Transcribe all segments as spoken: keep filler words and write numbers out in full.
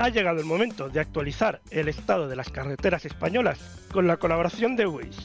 Ha llegado el momento de actualizar el estado de las carreteras españolas con la colaboración de Waze.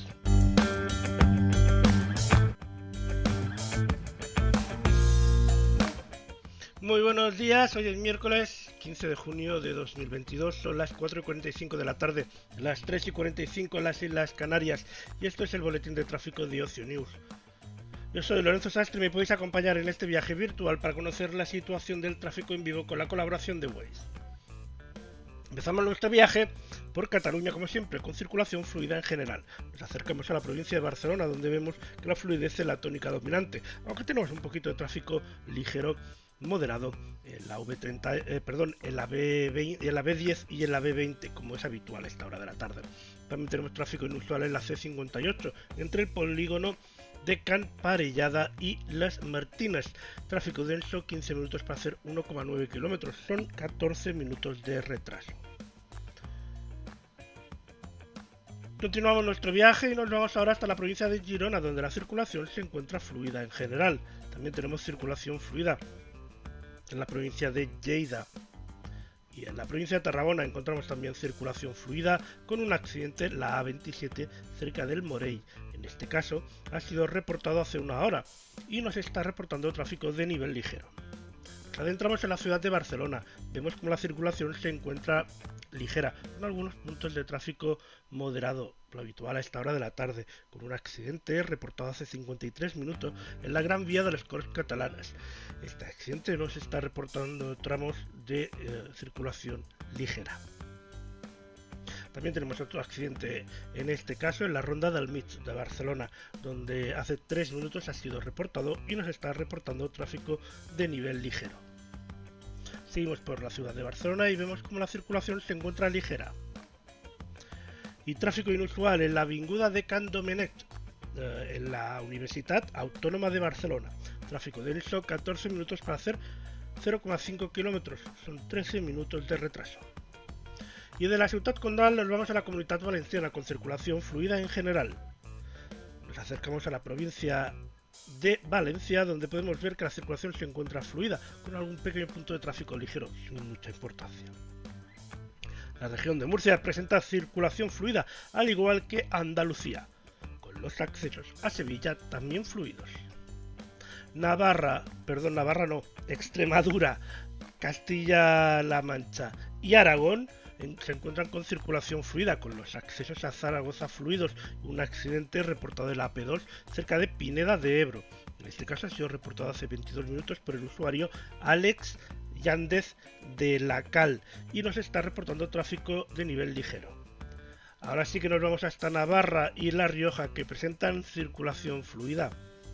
Muy buenos días, hoy es miércoles quince de junio de dos mil veintidós, son las cuatro y cuarenta y cinco de la tarde, las tres y cuarenta y cinco en las Islas Canarias, y esto es el boletín de tráfico de Ocio News. Yo soy Lorenzo Sastre y me podéis acompañar en este viaje virtual para conocer la situación del tráfico en vivo con la colaboración de Waze. Empezamos nuestro viaje por Cataluña, como siempre, con circulación fluida en general. Nos acercamos a la provincia de Barcelona, donde vemos que la fluidez es la tónica dominante, aunque tenemos un poquito de tráfico ligero moderado en la V treinta, eh, perdón, en la B veinte, en la B diez y en la B veinte, como es habitual a esta hora de la tarde. También tenemos tráfico inusual en la C cincuenta y ocho, entre el polígono de Can Parellada y Las Martinas. Tráfico denso, quince minutos para hacer uno coma nueve kilómetros, son catorce minutos de retraso. Continuamos nuestro viaje y nos vamos ahora hasta la provincia de Girona, donde la circulación se encuentra fluida en general. También tenemos circulación fluida en la provincia de Lleida. Y en la provincia de Tarragona encontramos también circulación fluida con un accidente en la A veintisiete cerca del Morell. En este caso ha sido reportado hace una hora y nos está reportando tráfico de nivel ligero. Nos adentramos en la ciudad de Barcelona, vemos como la circulación se encuentra ligera, con algunos puntos de tráfico moderado, lo habitual a esta hora de la tarde, con un accidente reportado hace cincuenta y tres minutos en la Gran Vía de las Corts Catalanas. Este accidente nos está reportando tramos de eh, circulación ligera. También tenemos otro accidente, en este caso en la Ronda del Mig de Barcelona, donde hace tres minutos ha sido reportado y nos está reportando tráfico de nivel ligero. Seguimos por la ciudad de Barcelona y vemos como la circulación se encuentra ligera. Y tráfico inusual en la avinguda de Can Domenech, eh, en la Universitat Autónoma de Barcelona. Tráfico denso, catorce minutos para hacer cero coma cinco kilómetros, son trece minutos de retraso. Y de la Ciutat Condal nos vamos a la Comunitat Valenciana con circulación fluida en general. Nos acercamos a la provincia de Valencia, donde podemos ver que la circulación se encuentra fluida, con algún pequeño punto de tráfico ligero, sin mucha importancia. La región de Murcia presenta circulación fluida, al igual que Andalucía, con los accesos a Sevilla también fluidos. Navarra, perdón, Navarra no, Extremadura, Castilla-La Mancha y Aragón se encuentran con circulación fluida, con los accesos a Zaragoza fluidos y un accidente reportado en la A P dos cerca de Pineda de Ebro. En este caso ha sido reportado hace veintidós minutos por el usuario Alex Yández de la Cal y nos está reportando tráfico de nivel ligero. Ahora sí que nos vamos hasta Navarra y La Rioja, que presentan circulación fluida.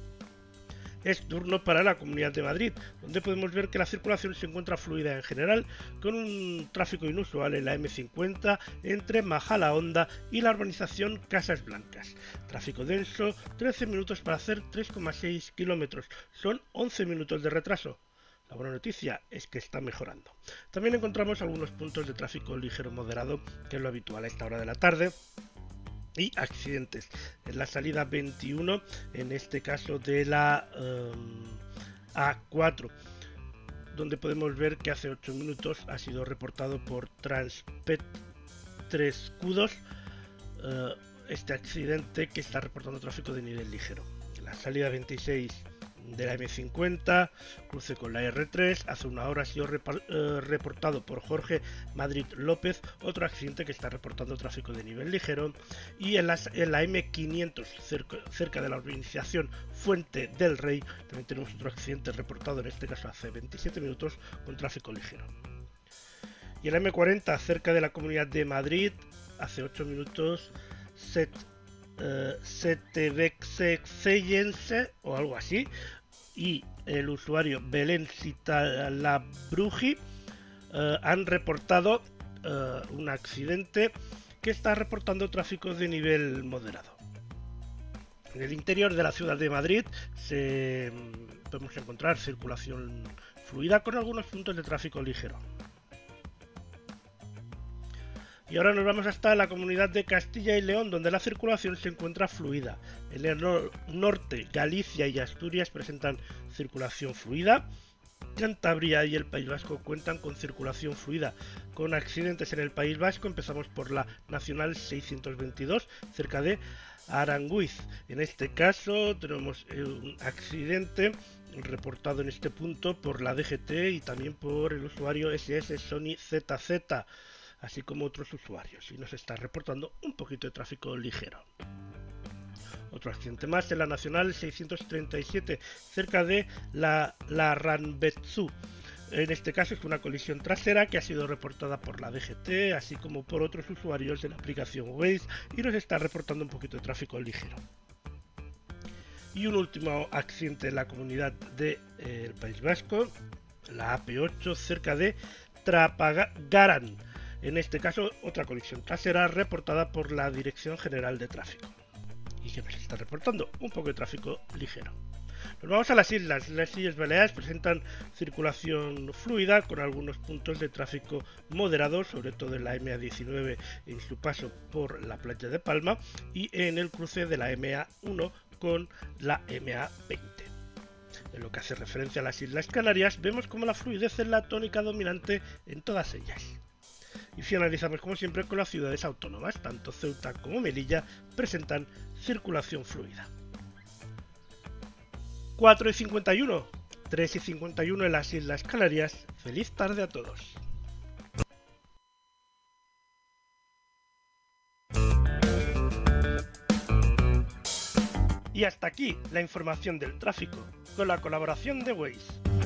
Es turno para la Comunidad de Madrid, donde podemos ver que la circulación se encuentra fluida en general, con un tráfico inusual en la M cincuenta entre Majadahonda y la urbanización Casas Blancas. Tráfico denso, trece minutos para hacer tres coma seis kilómetros, son once minutos de retraso. La buena noticia es que está mejorando. También encontramos algunos puntos de tráfico ligero moderado, que es lo habitual a esta hora de la tarde. Y accidentes en la salida veintiuno, en este caso de la um, A cuatro, donde podemos ver que hace ocho minutos ha sido reportado por Transpet tres Cudos uh, este accidente, que está reportando tráfico de nivel ligero. En la salida veintiséis de la M cincuenta, cruce con la R tres, hace una hora ha sido eh, reportado por Jorge Madrid López otro accidente que está reportando tráfico de nivel ligero. Y en, las, en la M quinientos, cerca, cerca de la urbanización Fuente del Rey, también tenemos otro accidente reportado, en este caso hace veintisiete minutos, con tráfico ligero. Y en la M cuarenta, cerca de la Comunidad de Madrid, hace ocho minutos, set Uh, Setevexexellense o algo así, y el usuario Belén Citalabruji uh, han reportado uh, un accidente que está reportando tráfico de nivel moderado. En el interior de la ciudad de Madrid se, podemos encontrar circulación fluida con algunos puntos de tráfico ligero. Y ahora nos vamos hasta la Comunidad de Castilla y León, donde la circulación se encuentra fluida. En el no norte, Galicia y Asturias presentan circulación fluida. Cantabria y el País Vasco cuentan con circulación fluida. Con accidentes en el País Vasco empezamos por la Nacional seiscientos veintidós cerca de Aranguiz. En este caso tenemos un accidente reportado en este punto por la D G T y también por el usuario S S Sony Z Z, así como otros usuarios, y nos está reportando un poquito de tráfico ligero. Otro accidente más en la Nacional seiscientos treinta y siete cerca de la Larrabetzu. En este caso es una colisión trasera que ha sido reportada por la D G T, así como por otros usuarios de la aplicación Waze, y nos está reportando un poquito de tráfico ligero. Y un último accidente en la comunidad del eh, País Vasco, la A P ocho cerca de Trapagaran. En este caso otra colisión trasera reportada por la Dirección General de Tráfico, y que nos está reportando un poco de tráfico ligero. Nos vamos a las islas. Las Islas Baleares presentan circulación fluida con algunos puntos de tráfico moderado, sobre todo en la M A diecinueve en su paso por la playa de Palma y en el cruce de la M A uno con la M A veinte. En lo que hace referencia a las Islas Canarias, vemos como la fluidez es la tónica dominante en todas ellas. Y finalizamos como siempre con las ciudades autónomas. Tanto Ceuta como Melilla presentan circulación fluida. cuatro y cincuenta y uno, tres y cincuenta y uno en las Islas Canarias. Feliz tarde a todos. Y hasta aquí la información del tráfico, con la colaboración de Waze.